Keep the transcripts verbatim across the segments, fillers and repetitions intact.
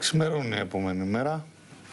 Ξημερώνει η επόμενη μέρα.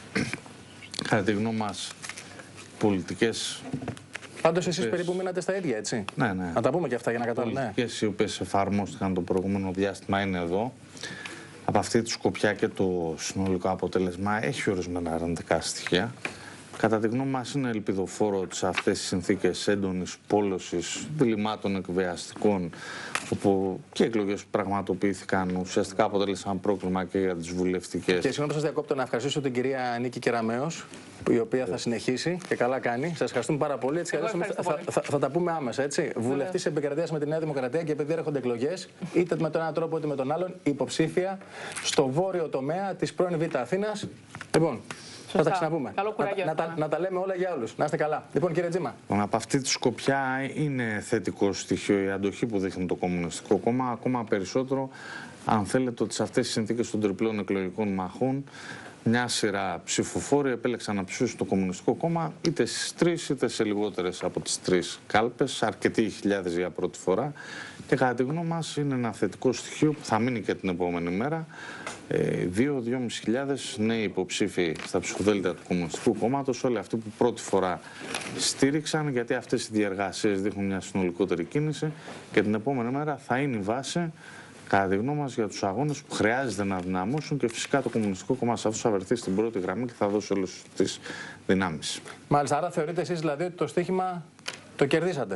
Κατά τη γνώμη μας, πολιτικές... Πάντως εσείς περίπου μείνατε στα ίδια, έτσι. Ναι, ναι. Να τα πούμε και αυτά για να καταλάβουμε. Οι πολιτικές οι οποίες εφαρμόστηκαν το προηγούμενο διάστημα είναι εδώ. Από αυτή τη σκοπιά και το συνολικό αποτέλεσμα έχει ορισμένα αρνητικά στοιχεία. Κατά τη γνώμη μας είναι ελπιδοφόρο ότι σε αυτές τις συνθήκες έντονης πόλωσης, διλημάτων εκβιαστικών, όπου και οι εκλογές που πραγματοποιήθηκαν ουσιαστικά αποτέλεσαν πρόκλημα και για τις βουλευτικές. Και συγγνώμη που σας διακόπτω, να ευχαριστήσω την κυρία Νίκη Κεραμέως, η οποία θα συνεχίσει και καλά κάνει. Σας ευχαριστούμε πάρα πολύ. Έτσι, θα, θα, θα, θα τα πούμε άμεσα, έτσι. Βουλευτής επικρατείας με τη Νέα Δημοκρατία και επειδή έρχονται εκλογές, είτε με τον έναν τρόπο είτε με τον άλλον, υποψήφια στο βόρειο τομέα της πρώην Β' Αθήνας. Λοιπόν, θα τα ξαναπούμε. Καλό κουράγιο. Να, να, τα, να τα λέμε όλα για όλους. Να είστε καλά. Λοιπόν, κύριε Τζίμα. Από αυτή τη σκοπιά είναι θετικό στοιχείο η αντοχή που δείχνει το Κομμουνιστικό Κόμμα. Ακόμα περισσότερο, αν θέλετε, ότι σε αυτές τις συνθήκες των τριπλών εκλογικών μαχών, μια σειρά ψηφοφόροι επέλεξαν να ψηφίσουν το Κομμουνιστικό Κόμμα είτε στις τρεις είτε σε λιγότερες από τις τρεις κάλπες, αρκετοί χιλιάδες για πρώτη φορά. Και κατά τη γνώμη μας είναι ένα θετικό στοιχείο που θα μείνει και την επόμενη μέρα. δύο με δυόμισι χιλιάδες νέοι υποψήφοι στα ψηφοδέλτια του Κομμουνιστικού Κόμματος, όλοι αυτοί που πρώτη φορά στήριξαν, γιατί αυτές οι διεργασίες δείχνουν μια συνολικότερη κίνηση και την επόμενη μέρα θα είναι η βάση, κατά τη γνώμη μας, για τους αγώνες που χρειάζεται να δυναμώσουν και φυσικά το Κομμουνιστικό Κόμμα σε αυτούς θα βρεθεί στην πρώτη γραμμή και θα δώσει όλες τις δυνάμεις. Μάλιστα, άρα θεωρείτε εσείς δηλαδή ότι το στοίχημα το κερδίσατε?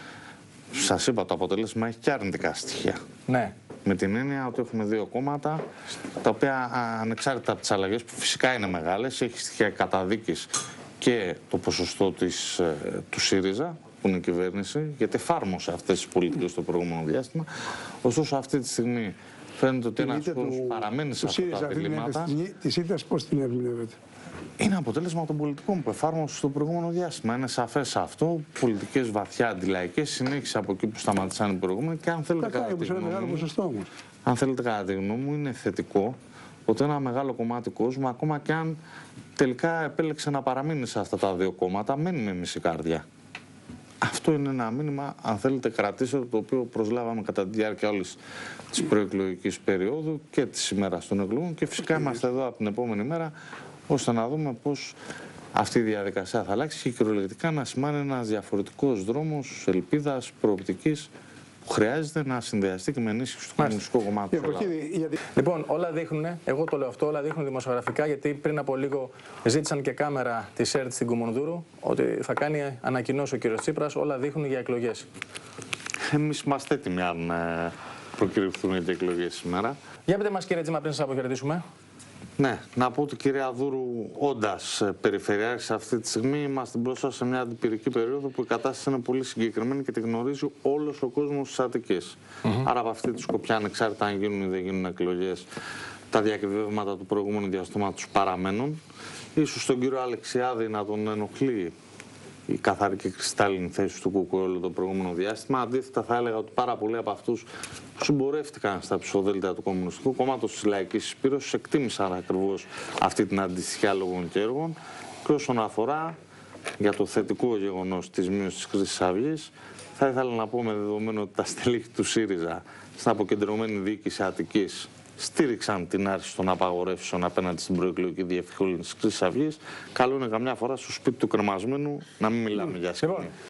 Σας είπα, το αποτέλεσμα έχει και αρνητικά στοιχεία. Ναι. Με την έννοια ότι έχουμε δύο κόμματα, τα οποία ανεξάρτητα από τις αλλαγές που φυσικά είναι μεγάλες, έχει στοιχεία καταδίκης και το ποσοστό της, του ΣΥΡΙΖΑ, που είναι η κυβέρνηση, γιατί εφάρμοσε αυτές τις πολιτικές στο προηγούμενο διάστημα. Ωστόσο, αυτή τη στιγμή φαίνεται ότι ένας χώρος παραμένει σε αυτά τα διλήμματα. Τη ΣΥΡΙΖΑ πώς την ερμηνεύετε? Είναι αποτέλεσμα των πολιτικών που εφάρμοσε στο προηγούμενο διάστημα. Είναι σαφές αυτό. Πολιτικές βαθιά αντιλαϊκές, συνέχισε από εκεί που σταματήσαν οι προηγούμενοι. Και αν θέλετε, κατά τη γνώμη μου, αν θέλετε, κατά τη γνώμη μου, είναι θετικό ότι ένα μεγάλο κομμάτι κόσμου, ακόμα και αν τελικά επέλεξε να παραμείνει σε αυτά τα δύο κόμματα, μένει με μισή καρδιά. Αυτό είναι ένα μήνυμα, αν θέλετε, κρατήστε, το οποίο προσλάβαμε κατά τη διάρκεια όλης της προεκλογικής περίοδου και της ημέρας των εκλογών. Και φυσικά είμαστε εδώ από την επόμενη μέρα, ώστε να δούμε πώς αυτή η διαδικασία θα αλλάξει και κυριολεκτικά να σημάνει ένας διαφορετικός δρόμος ελπίδας, προοπτικής, που χρειάζεται να συνδυαστεί και με ενίσχυση του Κομμουνιστικού Κομμάτου. Λοιπόν, όλα δείχνουν, εγώ το λέω αυτό, όλα δείχνουν δημοσιογραφικά, γιατί πριν από λίγο ζήτησαν και κάμερα τη ΣΕΡΤ στην Κουμουνδούρου ότι θα κάνει ανακοινώσει ο κύριος Τσίπρας, όλα δείχνουν για εκλογές. Εμείς είμαστε έτοιμοι αν προκηρυχθούν οι εκλογές σήμερα. Για πείτε μας, κύριε Τζίμα, πριν σας αποχαιρετήσουμε. Ναι, να πω ότι, κυρία Δούρου, όντας περιφερειάρχης αυτή τη στιγμή, είμαστε μπροστά σε μια αντιπυρική περίοδο που η κατάσταση είναι πολύ συγκεκριμένη και τη γνωρίζει όλος ο κόσμος της Αττικής. Mm-hmm. Άρα, από αυτή τη σκοπιά, ανεξάρτητα αν γίνουν ή δεν γίνουν εκλογές, τα διακυβεύματα του προηγούμενου διαστήματος παραμένουν. Ίσως τον κύριο Αλεξιάδη να τον ενοχλεί η καθαρή και κρυστάλλινη θέση του ΚΚΕ όλο το προηγούμενο διάστημα. Αντίθετα, θα έλεγα ότι πάρα πολλοί από αυτούς που συμπορεύτηκαν στα ψηφοδέλτια του Κομμουνιστικού Κόμματος της Λαϊκής Συσπήρωσης εκτίμησαν ακριβώς αυτή την αντιστοιχεία λόγων και έργων. Και όσον αφορά για το θετικό γεγονός της μείωσης της Χρυσής Αυγής, θα ήθελα να πω, με δεδομένο ότι τα στελέχη του ΣΥΡΙΖΑ στην αποκεντρωμένη διοίκηση Αττικής στήριξαν την άρση των απαγορεύσεων απέναντι στην προεκλογική διευκόλυνση της Χρυσής Αυγής, καλό είναι καμιά φορά στο σπίτι του κρεμασμένου να μην μιλάμε για σκηνή.